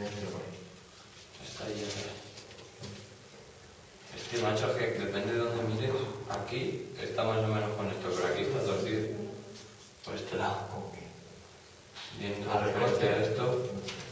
Está ahí atrás. Es que, macho, es que depende de dónde mires. Aquí está más o menos con esto, pero aquí está torcido. Por este lado. Viendo la referencia a esto.